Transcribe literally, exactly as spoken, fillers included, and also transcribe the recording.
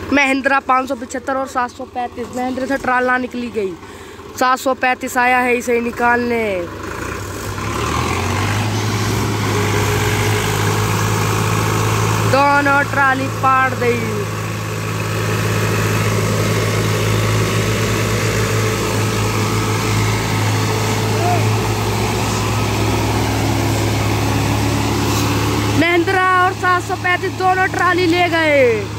महिंद्रा पाँच सौ पिछहत्तर और सात सौ पैंतीस। महिंद्रा से ट्राला निकली गई। सात सौ पैंतीस आया है इसे निकालने। दोनों ट्राली पाड़ दी। महिंद्रा और सात सौ पैंतीस दोनों ट्राली ले गए।